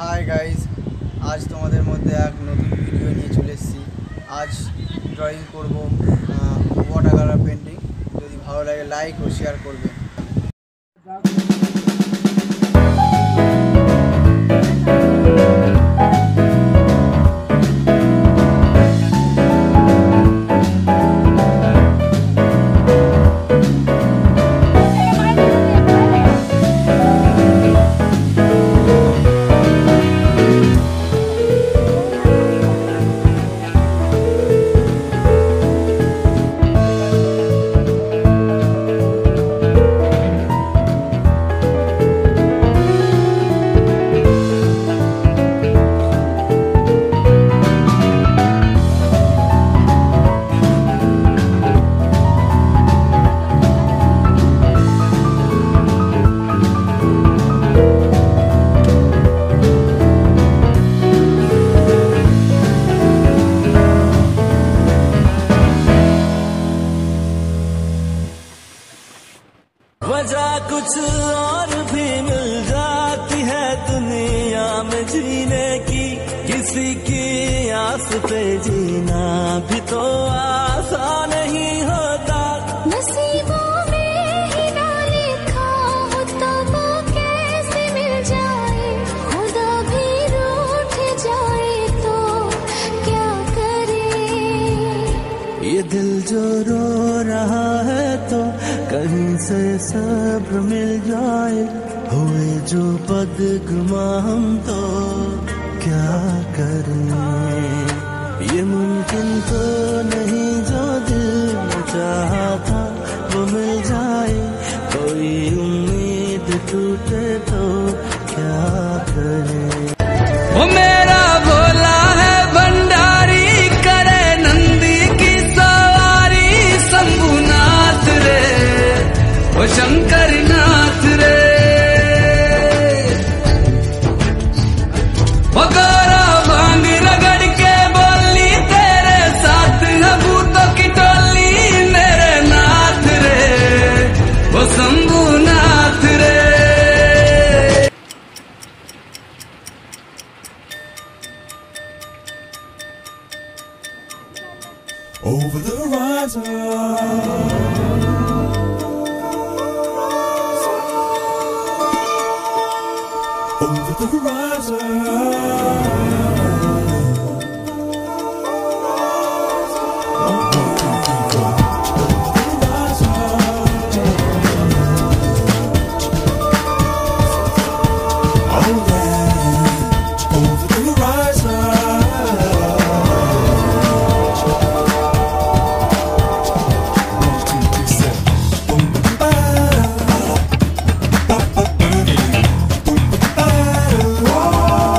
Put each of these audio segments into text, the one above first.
Hi guys, आज तुम्हारे मध्य एक नतून भिडियो निये चले एसेछि। आज ड्रयिंग करब वाटार कालार पेंटिंग। यदि भालो लागे लाइक और शेयर करबेन। वजह कुछ और भी मिल जाती है दुनिया में जीने की, किसी की आस पे जीना भी तो आसान नहीं होता। नसीबों में ही ना लिखा हो तो वो कैसे मिल जाए, खुदा भी रूठ जाए तो क्या करे। ये दिल जो रो रहा है तो कहीं से सब्र मिल जाए, हुए जो बदगुमा हम तो क्या करें। ये मुमकिन तो नहीं जो दिल में चाहा था वो मिल जाए, कोई उम्मीद टूटे तो क्या करें। वो मेरा भोला है भंडारी, करे नंदी की सवारी, शंभुनाथ रे वो शंकर नाथ रे। वो गोरा भांग रगड़ के बोली तेरे साथ है भूतों की टोली, मेरे नाथ रे वो शंभुनाथ रे। Over the horizon, over the horizon. Whoa.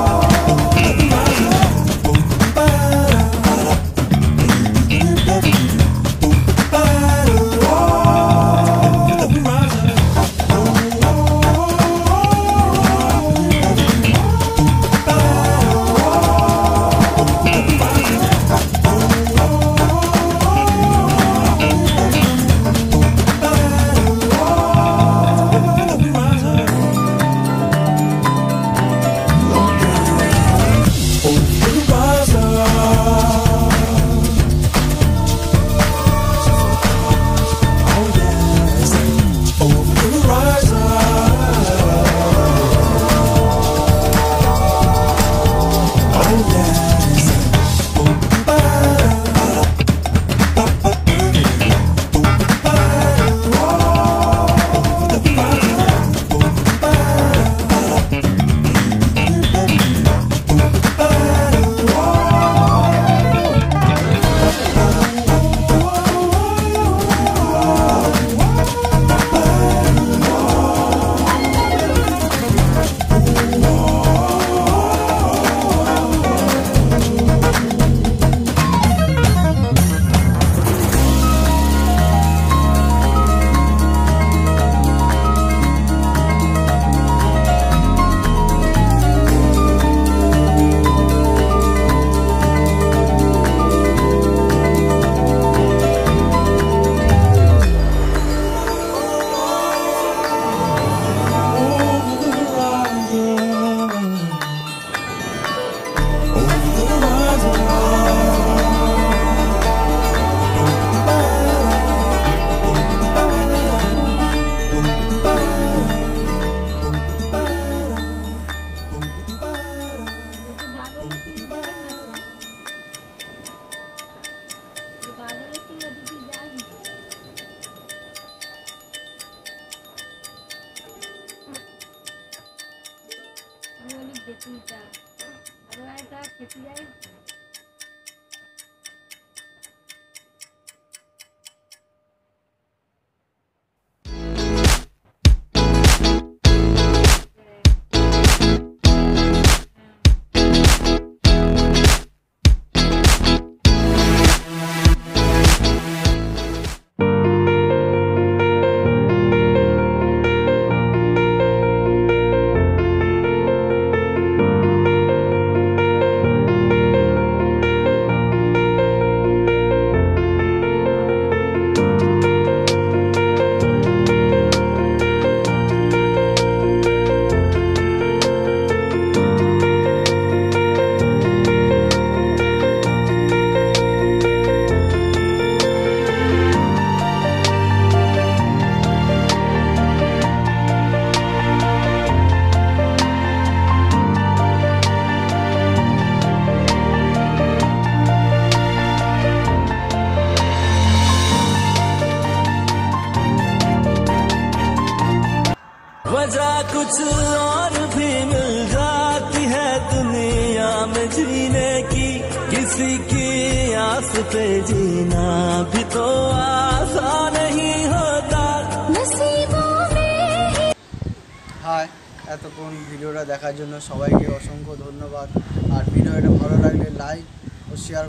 वजह कुछ और भी मिल जाती है दुनिया में जीने की, किसी की आस पे जीना भी तो आसान नहीं होता नसीबों में। হাই, এতক্ষণ ভিডিওটা দেখার জন্য সবাইকে অসংখ্য ধন্যবাদ। আর ভিডিওটা ভালো লাগলে লাইক ও শেয়ার